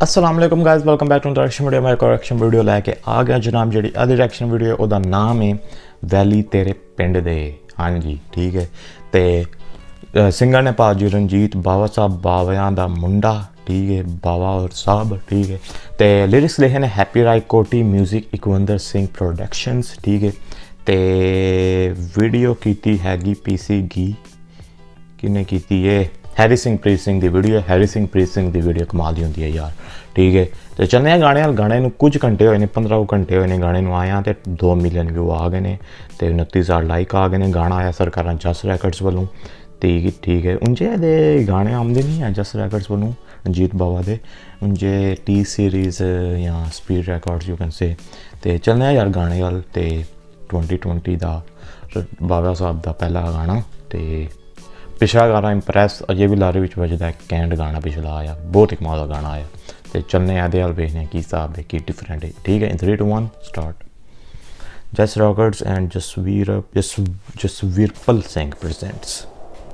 अस्सलाम वालेकुम guys, welcome back to reaction video. मैं रिएक्शन वीडियो लैके आ गया जनाब। जी अद्धी रिएक्शन वीडियो ओदा नाम है वैली तेरे पिंड दे। हाँ जी ठीक है। तो सिंगर ने पा जी रंजीत बावा साहब बावया दा मुंडा, ठीक है, बावा और साहब, ठीक है। तो लिरिक्स लिखे ने हैप्पी राय कोटी, म्यूजिक इकविंदर सिंह प्रोडक्शंस, ठीक है। तो वीडियो की हैगी पीसी गी किने की है हैरी सिंह प्रीत सिंह की वीडियो। हैरी सिंह प्रीत सिंह की वीडियो कमाल की होंगी है यार, ठीक है। तो चलने गाने गाने कुछ घंटे हुए ने, 15 घंटे हुए ने गाने आया। तो 2 मिलियन व्यू आ गए हैं, तो 29,000 लाइक आ गए हैं। गाना आया सरकार जस रैकर्ड्स वालों, ठीक है। उंजे दे गाने आमदे नहीं है जस रैकर्ड्स वालों, रंजीत बावा दे उंजे टी सीरीज़ या speed records you can say. तो चलने यार गाने वाल। तो 2020 का बावा साहब का पहला गाना। तो पिछला गाना इंप्रैस अजे भी लारे विच बजदा है, कैंट गाना पिछला आया, बहुत ही कमाल का गाना आया। तो चलने आदे वाल देखने की हिसाब है, की डिफरेंट है, ठीक है। In 3 2 1 start. Jass records and Jasvirpal Singh presents.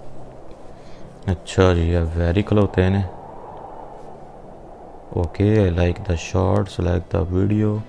अच्छा जी, वेरी खलोते हैं। Okay, I like the shorts, like the video.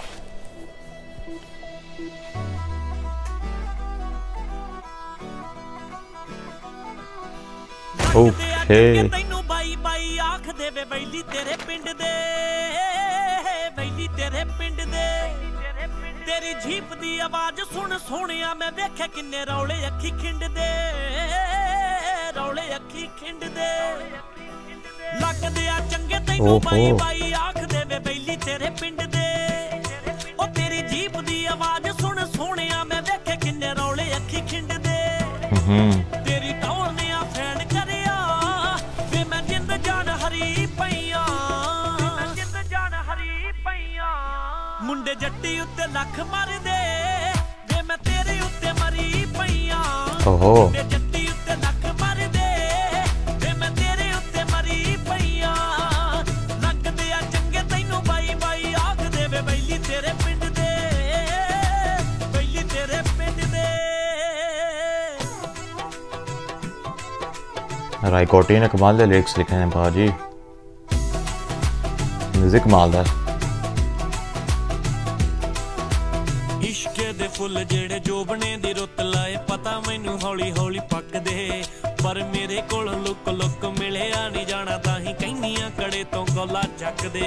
Okay तैनू बाई बाई आख देवे वैली तेरे पिंड दे, वैली तेरे पिंड दे। तेरी जीप दी आवाज सुन सोनिया मैं वेखे किन्ने रौले अखी खिंड दे, रौले अखी खिंड दे। लग दिया चंगे तैनू बाई बाई आख देवे वैली तेरे पिंड दे। ओ तेरी जीप दी आवाज सुन सोनिया मैं वेखे किन्ने रौले अखी खिंड दे। तेरी टौल ने आ फैन करिया वे मैं जिंद जान हरी पईया, जिंद जान हरी पईया। मुंडे जट्टी उत्ते लख मर दे वे मैं तेरे उत्ते मरी पईया। मुंडे जट्टी उत्ते लख मर दे वे मैं तेरे उत्ते मरी पईया। लग दिया चंगे तैनू बाई बाई आख दे वे वैली तेरे पिंड दे, वैली तेरे पिंड दे। रायकोटी ने कमाल दे लिरिक्स लिखे हैं भाजी, म्यूजिक कमाल दा। इश्के दे फुल जेड़े जोबने दी रुत लाए पता मैनू हौली हौली पकदे। पर मेरे कोल लुक लुक मिलिया नहीं जाना, ताही कहनियां कड़े तो गला चकदे।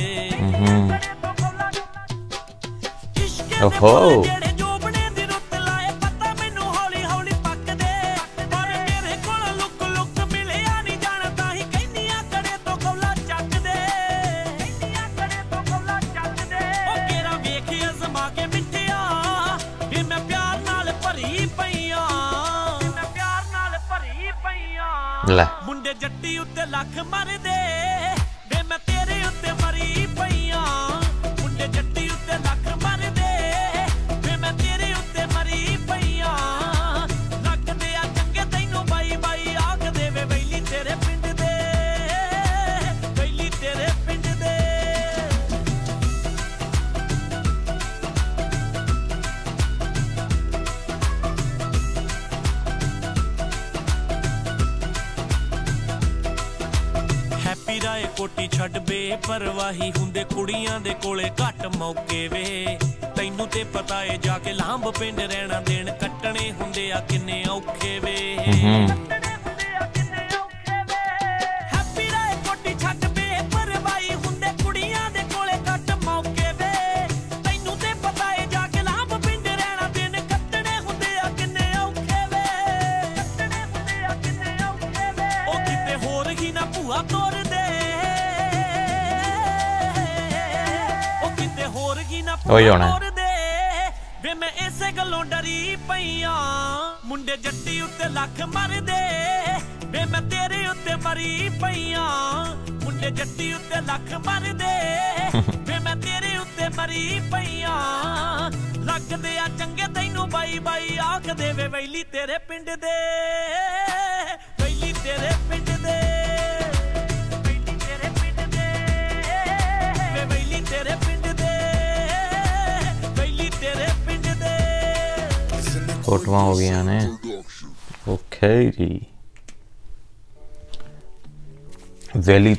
ओहो मुंडे जट्टी उत्ते लख मर दे वे मैं तेरे उत्ते मरी पईया। मुंडे जट्टी उत्ते लख मर दे वे मैं तेरे उत्ते मरी पईया। लग दे आ चंगे तैनू बाई बाई आख दे वे वैली तेरे पिंड दे, वैली तेरे पिंड दे। हैप्पी राय कोटी छड़ बे परवाही हुंदे कुड़ियां दे कोले घट मौके वे। तैनू ते पता है जाके लांब पिंड रहना दिन कट्टने हुंदे आ किन्ने औखे वे। हैप्पी राय कोटी छड़ बे परवाही हुंदे कुड़ियां दे कोले घट मौके वे। तैनू ते पता है जाके लांब पिंड रहना दिन कट्टने हुंदे आ किन्ने औखे वे, कट्टने हुंदे आ किन्ने औखे वे। ओ किते होर ही ना भूआ तोर वे मैं इसे गलों डरी पईया। मुंडे जट्टी उत्ते लख मर दे वे मैं तेरे उत्ते मरी पईया। मुंडे जट्टी उत्ते लख मर दे वे मैं तेरे उत्ते मरी पईया। लग दे आ चंगे तैनू बाई बाई आख दे वे वैली तेरे पिंड दे, वैली तेरे पिंड दे, वैली तेरे पिंड दे, वे वैली तेरे पिंड दे, वैली तेरे पिंड दे। फोटोआं हो गई ने। ओके जी, वैली तेरे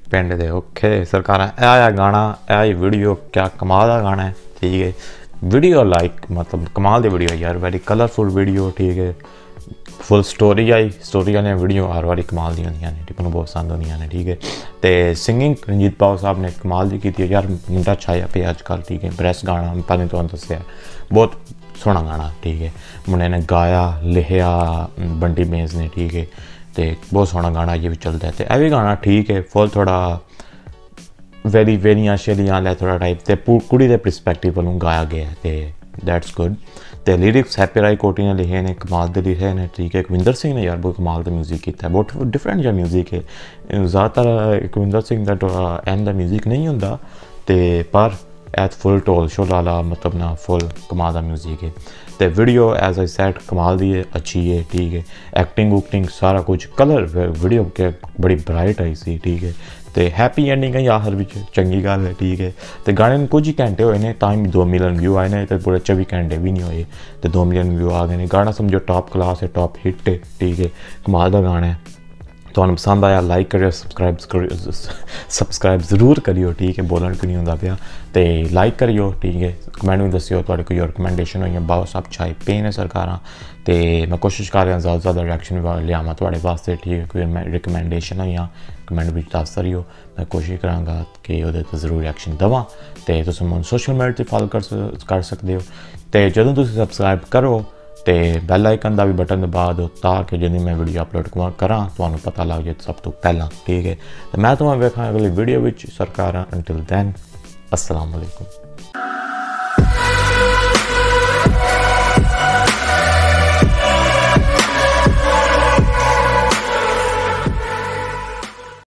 पिंड दे ओके सरकार आया गाना आई वीडियो क्या कमाल का गाना है ठीक है वीडियो लाइक मतलब कमाल दी वीडियो यार वेरी कलरफुल वीडियो ठीक है फुल स्टोरी आई स्टोरी वाली वीडियो हर बारी कमाल दी होंदियां ने ठीक है बहुत पसंद होंदियां ने ठीक है तो सिंगिंग रंजीत बाव साहब ने कमाल दी की यार मुंडा छाया पे अजकल ठीक है ब्रेस गाना पहले तो दसिया बहुत सोहना गाना ठीक है मुंडे ने गाया लिखिया बंटी बेंस ने ठीक है तो बहुत सोहना गाना ये भी चलता है तो यह भी गाना ठीक है फुल थोड़ा वेरी वेरियां शेलियां लै थोड़ा टाइप तो कुड़ी के परस्पैक्टिव वालों गाया गया तो दैट्स गुड तो लिरिक्स हैप्पी राय कोटी ने लिखे ने कमाल के लिखे ने ठीक है कविंदर सिंह ने यार बहुत कमाल का म्यूजिक किया है बहुत डिफरेंट जहा म्यूजिक है ज़्यादातर कविंदर सिंह का एंड का म्यूजिक नहीं होंदा तो पर एट फुल टोल शो लाला मतलब ना फुल कमाल का म्यूजिक है तो वीडियो एज आई सैड कमाल दी है अच्छी है ठीक है एक्टिंग उक्टिंग सारा कुछ कलर वीडियो के बड़ी ब्राइट आई सी ठीक है तो हैप्पी एंडिंग है आखिर में चंगी गल है ठीक है तो गाने कुछ ही घंटे होए ने तां 2 मिलियन व्यू आए ने तो पूरे 24 घंटे भी नहीं होए तो 2 मिलियन व्यू आ गए गाना समझो टॉप क्लास है टॉप हिट है ठीक है कमाल का गाना है तो पसंद आया लाइक करियो सब्सक्राइब जरूर करियो ठीक है बोलन क्यों नहीं होंदा पिया तो लाइक करियो ठीक है कमेंट में दसियो तुहाडे कोई रिकमेंडेशन हुई बहुत सब छाई पे ने सरकारां तो मैं कोशिश कर रहा ज़्यादा ज़्यादा रिएक्शन लियावां तुहाडे वास्ते ठीक है कोई रिकमेंडेशन हुई कमेंट में दस करियो मैं कोशिश करांगा कि उहदे ते जरूर रिएक्शन देवां तो तुसीं मैनूं सोशल मीडिया ते फॉलो कर सकते हो तो जदों तुसीं सब्सक्राइब करो तो बैल आइकन का भी बटन दबा दो ताकि जिन्हें मैं वीडियो अपलोड करा तो पता लग जाए सब तो पहला ठीक है तो मैं तुम्हें वेखा अगली वीडियो में सरकार अंटिल दैन अस्सलाम वालेकुम।